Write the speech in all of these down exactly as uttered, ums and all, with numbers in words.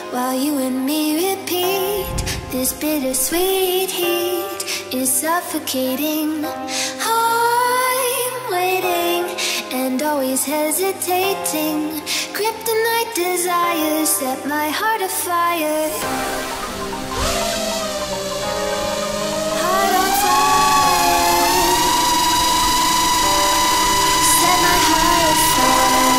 while you and me repeat. This bittersweet heat is suffocating. I'm waiting and always hesitating. Kryptonite desires set my heart afire. Heart on fire. Set my heart afire.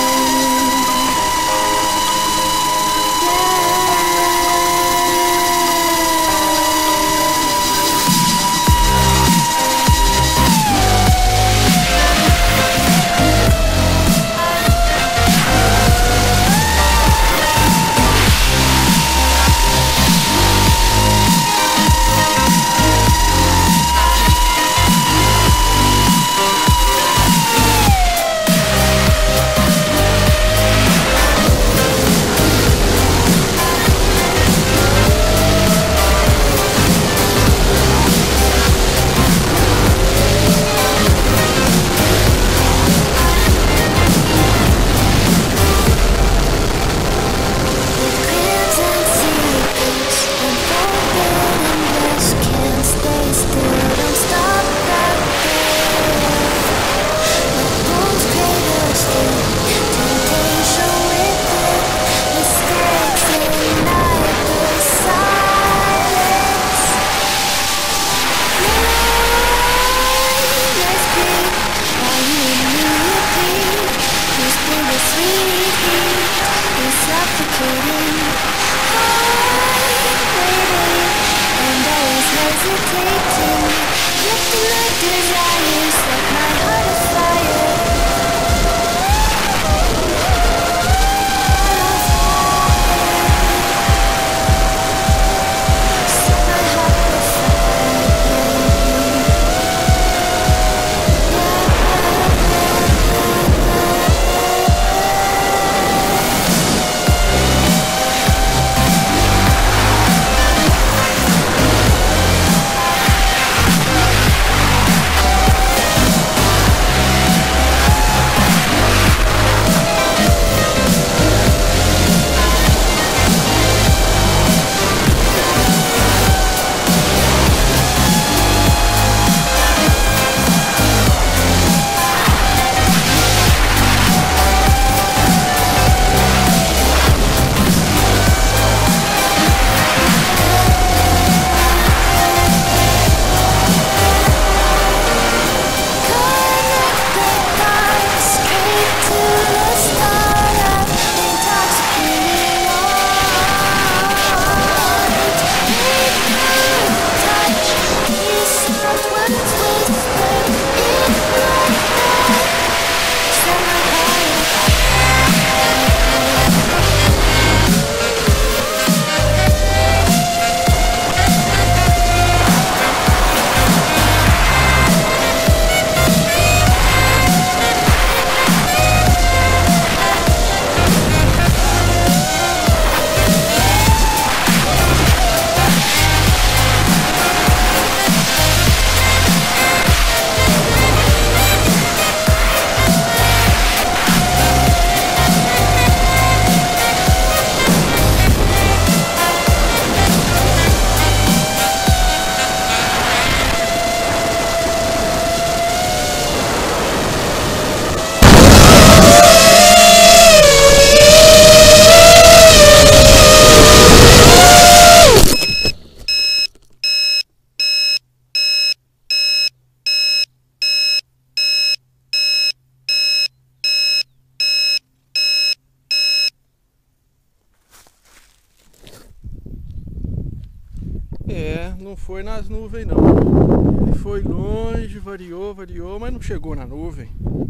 É, não foi nas nuvens não. Ele foi longe, variou, variou, mas não chegou na nuvem.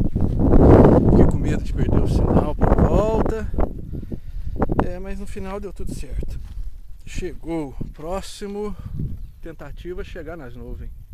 Fiquei com medo de perder o sinal por volta. É, mas no final deu tudo certo. Chegou. Próximo tentativa é chegar nas nuvens.